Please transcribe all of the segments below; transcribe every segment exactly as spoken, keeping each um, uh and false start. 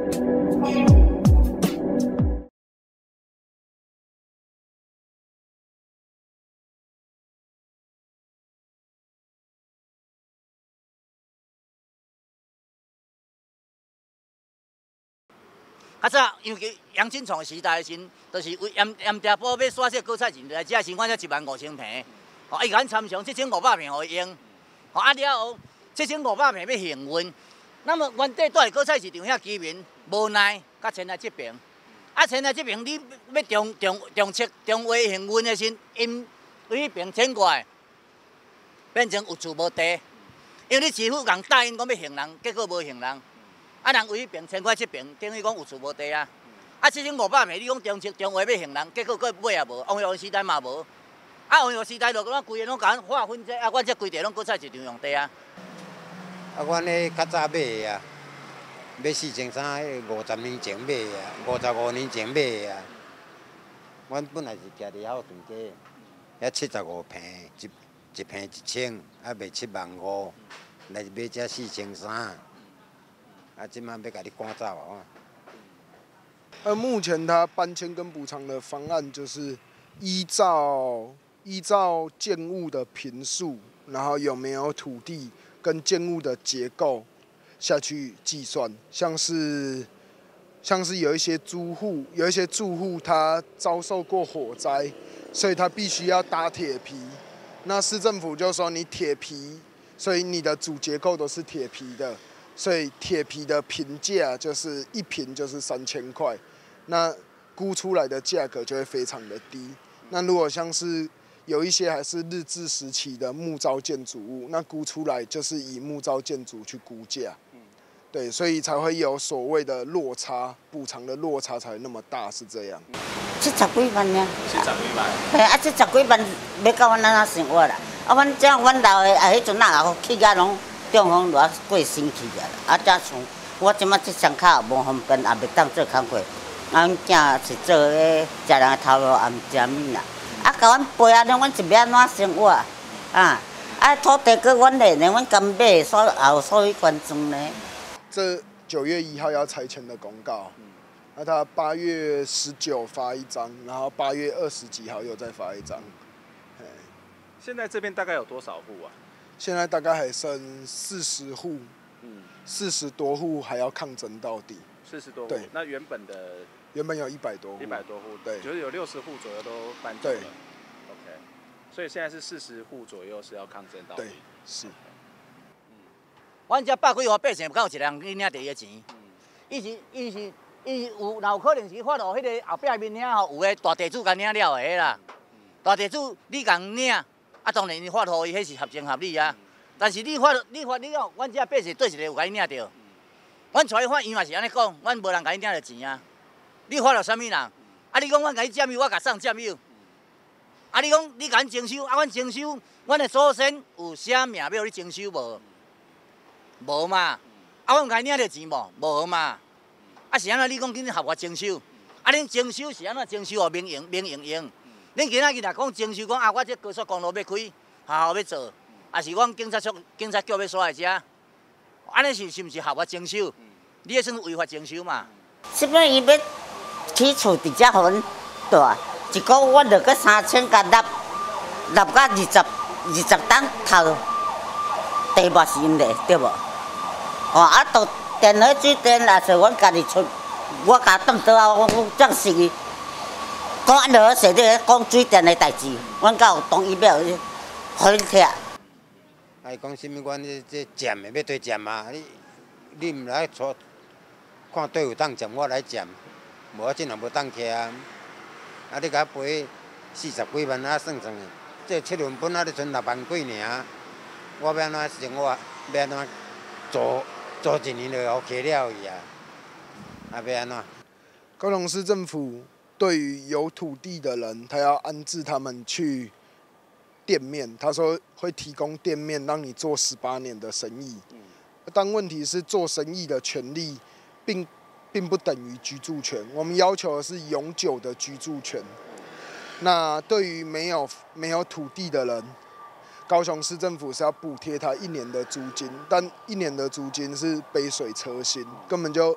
较早因为杨金创时代时，就是为盐盐埕埔要刷这果菜钱来这时，我才一万五千平。哦，伊甲阮参详，这千五百平互伊用。哦，啊了后，这千五百平要行运。那么原地住伫果菜市场遐居民无奈，甲迁来这边。啊，迁来这边，你要重重重测重划行运的时，因为迄边迁过来，变成有厝无地。因为你市府共答应讲要行人，结果无行人。 啊，人为迄边迁过来这边，等于讲有厝无地啊。啊，这种五百平，你讲中中华要行人，结果佫买也无，王阳时代嘛无。啊，王阳时代就咱规个拢甲划分者，啊，阮这规地拢果菜市场用地啊。 啊，阮迄较早买的啊，买四千三，五十年前买的啊，五十五年前买的啊。阮本来是徛伫遐屯街，遐七十五平，一一平一千，啊卖七万五，来买这四千三。 啊，今晚要甲你赶走啊！ 呃，目前它搬迁跟补偿的方案就是依照依照建物的坪数，然后有没有土地跟建物的结构下去计算。像是像是有一些租户，有一些住户他遭受过火灾，所以他必须要搭铁皮。那市政府就说你铁皮，所以你的主结构都是铁皮的。 所以铁皮的坪价就是一坪就是三千块，那估出来的价格就会非常的低。那如果像是有一些还是日治时期的木造建筑物，那估出来就是以木造建筑去估价。对，所以才会有所谓的落差，补偿的落差才那么大，是这样。 七十几万呢？ 七十几万。 嘿，啊，七十几万要到阮安怎生活啦？啊，阮这阮老的啊，迄阵啊，起价拢。 中风热过身去啊！啊，才像我即马即双脚无方便，也袂当做工课。啊，阮囝是做迄食人的头路，也毋食物啦。啊，甲阮陪啊，阮是要安怎生活啊？啊，啊，土地搁阮嘞，呢，阮甘买，所也有所以关注呢。 这九月一号要拆迁的公告，那他八月十九发一张，然后八月二十几号又再发一张。 现在这边大概有多少户啊？ 现在大概还剩四十户，嗯，四十多户还要抗争到底。 四十多户， 对， 那原本的原本有一百多户， 一百多户， 对， 就是有六十户左右都搬走了。 对 ，OK， 所以现在是四十户左右是要抗争到底。 对，是。 嗯，阮遮百几户百姓，敢有一个人去领第一钱？伊是伊是伊有，若有可能是发到迄个后壁面领吼，有个大地主甲领了的迄啦。大地主你共领。 啊，当然你发互伊，迄是合情合理啊。但是你发，你发，你讲，阮遮百姓对一个有甲伊领着，阮带伊发，伊嘛是安尼讲，阮无人甲伊领着钱啊。你发了啥物人？啊，你讲阮甲伊占有，我甲送占有。啊，你讲你甲阮征收，啊，阮征收，阮的祖先有写名表你征收无？无嘛。啊，阮甲伊领着钱无？无嘛。啊，是安怎？你讲今日合法征收？啊，恁征收是安怎征收哦？民营民营用。 恁今仔日若讲征收讲啊，我这高速公路要开，好好要做，啊是阮警察局警察局要刷来遮，安尼是是毋是合法征收？你也算违法征收嘛？ 是不是伊要起厝直接互阮住？一个月落个三千甲纳，纳到二十二十档头，地嘛是因的，对无？哦，啊，到电火水电也是阮家己出，我甲当倒啊，我我这是。 讲安落去，说讲水电的代志，阮敢有同意要互伊拆。 啊，伊讲啥物？阮这这占的要对占嘛？你你毋来错，看对有当占，我来占，无我真也无当徛啊。啊，你甲我赔四十几万啊，算算的，这七轮本啊，就剩六万几尔。我要安怎生活？要安怎做做一年就互开了伊啊？啊，要安怎？ 高雄市政府。 对于有土地的人，他要安置他们去店面。他说会提供店面，让你做十八年的生意。但问题是，做生意的权利并并不等于居住权。我们要求的是永久的居住权。那对于没有没有土地的人，高雄市政府是要补贴他一年的租金，但一年的租金是杯水车薪，根本就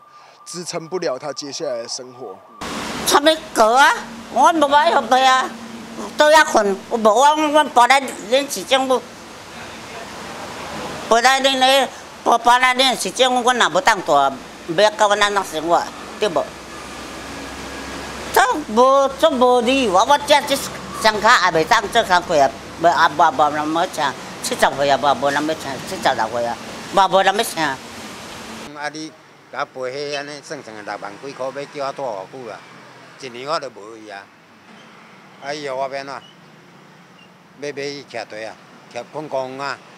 支撑不了他接下来的生活。 差要过啊，我无买互爸啊，倒遐困，无我阮搬来恁市政府，搬来恁咧，搬搬来恁市政府，阮也无当住，要教阮安怎生活，对无？这无这无理由啊！我这这双脚也袂当做工课啊，无啊无无人要请，七十岁啊，无无人要请，七十六岁啊，无无人要请。 啊你甲赔迄安尼算算六万几箍，要叫我住偌久啊？一年我都无去啊！啊以后我要安怎？要买去徛地啊，徛困公园啊，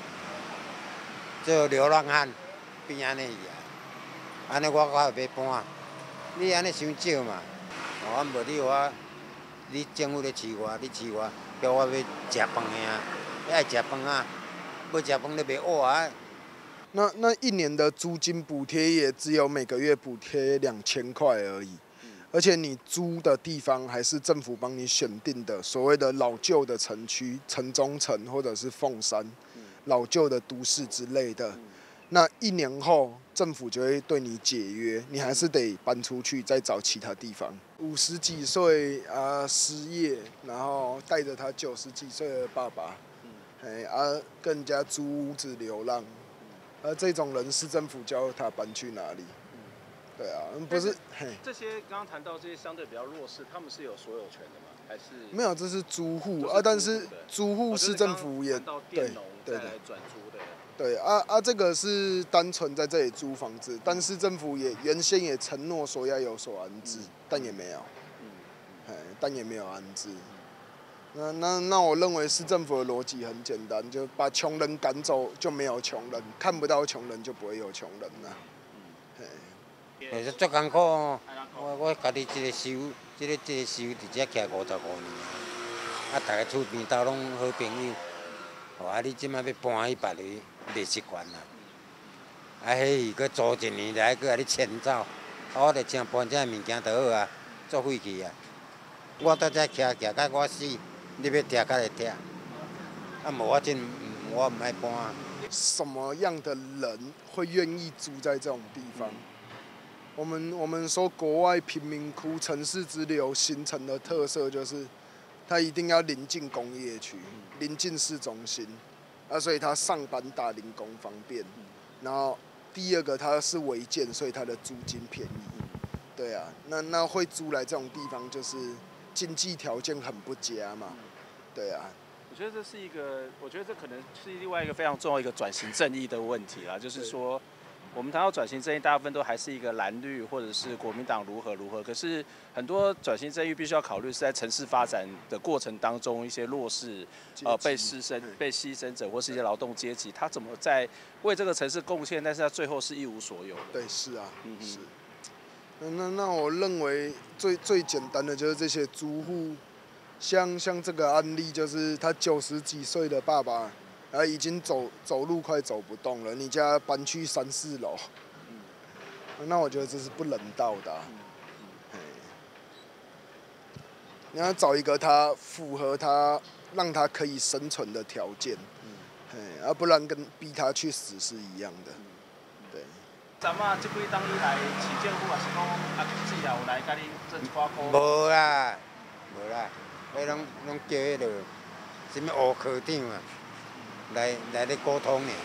做流浪汉，变安尼去啊！安尼我我也要搬，你安尼伤少嘛？我无你我，你政府咧饲我，你饲我，叫我要食饭的啊，你爱食饭啊，要食饭你袂饿啊。 那那一年的租金补贴也只有每个月补贴两千块而已，而且你租的地方还是政府帮你选定的，所谓的老旧的城区、城中城或者是凤山，老旧的都市之类的。那一年后，政府就会对你解约，你还是得搬出去再找其他地方。五十几岁啊失业，然后带着他九十几岁的爸爸，哎啊跟人家租屋子流浪，而这种人市政府教他搬去哪里？对啊，不是嘿。 这些刚刚谈到这些相对比较弱势，他们是有所有权的吗？还是没有？这是租户就是啊，但是租户的租户市政府也哦就是刚刚谈到对佃农再对来转租的。 对啊啊，这个是单纯在这里租房子，但市政府也原先也承诺说要有所安置，但也没有，哎，但也没有安置。那那那我认为市政府的逻辑很简单，就把穷人赶走，就没有穷人，看不到穷人就不会有穷人啦。 其实足艰苦哦，我我家己一个收，即、这个即、这个收伫遮徛五十五年，啊，大家厝边斗拢好朋友，哦，啊，你即摆要搬去别里，袂习惯啦。啊，迄个佫租一年来，佫甲你迁走，啊，我着请搬遮物件就好啊，作废去啊。我到遮徛徛到我死，你要徛甲会徛，啊，无我真我毋爱搬。 什么样的人会愿意住在这种地方？我们我们说国外贫民窟城市之流形成的特色就是，它一定要临近工业区，临近市中心，啊，所以它上班打零工方便。然后第二个它是违建，所以它的租金便宜。对啊，那那会租来这种地方就是经济条件很不佳嘛。对啊。 我觉得这是一个，我觉得这可能是另外一个非常重要一个转型正义的问题啦，就是说。我们谈到转型正义，大部分都还是一个蓝绿或者是国民党如何如何。可是很多转型正义必须要考虑是在城市发展的过程当中，一些弱势、呃被牺牲、被牺牲者或是一些劳动阶级，他怎么在为这个城市贡献，但是他最后是一无所有的。 对，是啊， 嗯是。那那那我认为最最简单的就是这些租户，像像这个案例，就是他九十几岁的爸爸。然后已经走走路快走不动了，你家搬去三四楼，嗯、那我觉得这是不人道的、啊。嗯、你要找一个他符合他让他可以生存的条件，嗯、而不然跟逼他去死是一样的。对。 咱啊，这几当以来，市政府也是讲，啊，之后有来甲你做一寡苦。 无啦，无啦，迄拢拢叫迄落什么乌科长啊。来来咧沟通呢，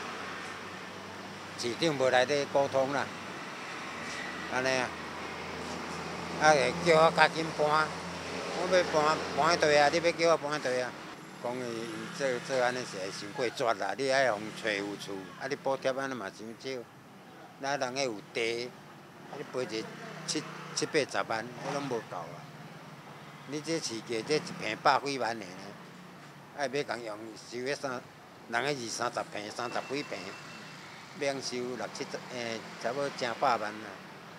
市长无来咧沟通啦，安尼啊，啊会叫我赶紧搬，我要搬搬去地啊，你要叫我搬去地啊，讲伊伊做做安尼是会伤过绝啦，你爱互找有厝，啊你补贴安尼嘛伤少，咱人个有地，啊你赔一个七七八十万，迄拢无够啊，你这市价这一平百几万呢，爱要共用收迄三。人个二三十平、三十几平，免收六七十，诶，差不多正百万啦。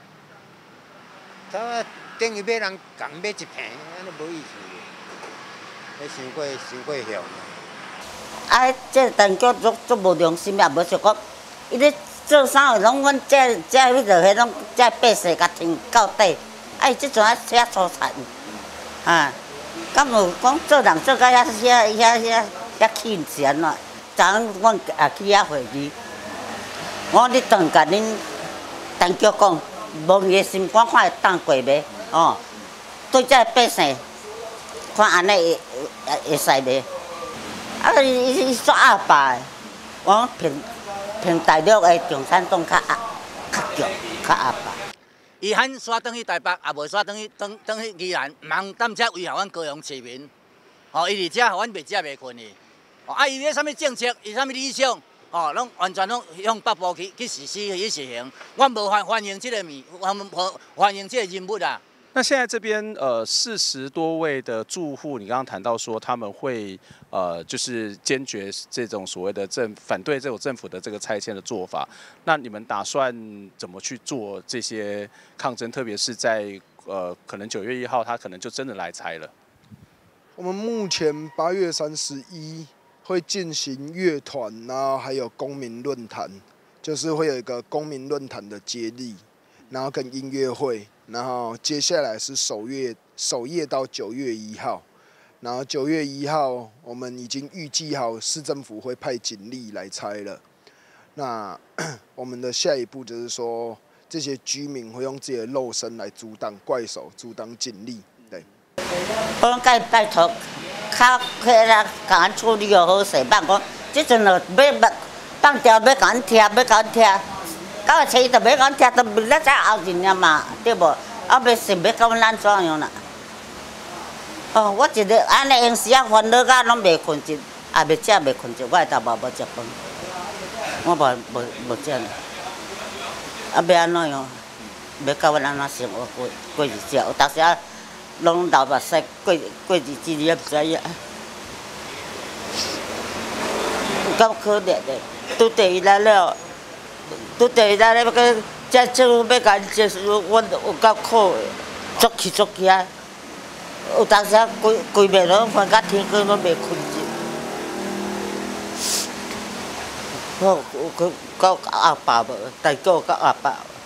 他等于要人共买一平，安尼无意思，迄伤过伤过凶。 啊，这陈局足足无良心，也无想讲，伊咧做啥个拢阮这这迄落迄拢这百姓甲听到底，啊，伊即阵啊写粗残，啊，敢有讲做人做甲遐遐遐遐遐气钱咯？昨昏阮也去遐会议，我咧当甲恁陈局讲， 无伊心肝看会当过袂？哦，对这百姓，看安尼会会会使袂？啊，伊伊煞阿爸的，我平平大陆的共产党较阿较强，较阿爸。 伊喊煞转去台北，也无煞转去转转去宜兰，毋通踮遮危害阮高雄市民。哦，伊伫遮，互阮袂食袂困去。哦，啊，伊咧啥物政策，伊啥物理想，哦，拢完全拢向北部去去实施去实行。阮无欢欢迎即个物，欢欢迎即个人物啊。 那现在这边呃四十多位的住户，你刚刚谈到说他们会呃就是坚决这种所谓的政反对这种政府的这个拆迁的做法，那你们打算怎么去做这些抗争？特别是在呃可能九月一号，他可能就真的来拆了。 我们目前八月三十一会进行乐团，然后还有公民论坛，就是会有一个公民论坛的接力，然后跟音乐会。然后接下来是首月首页到九月一号，然后九月一号我们已经预计好市政府会派警力来拆了。那我们的下一步就是说，这些居民会用自己的肉身来阻挡怪手，阻挡警力。对。 我讲该拜托，较快啦，甲俺处理好势，别讲，即阵就要放掉，要甲俺拆，要甲俺拆。到车就要讲听，都不咧再后人了嘛，对无？啊，要是要讲咱怎样啦？哦，我一日安尼用时啊烦恼甲拢袂困着，也袂食袂困着，我下昼无无食饭，我无无无食呢。啊，要安怎样？要教阮安怎生活过过日子？有当时啊，拢流目屎，过过日子你也唔知影，有够可怜的，拄地伊来了。拄地咱咧要个，这政府要甲咱接受，阮有够苦的，足气足气啊！有当时啊，规规暝拢烦甲天光拢袂困着。我有个到阿爸无，大哥到阿爸。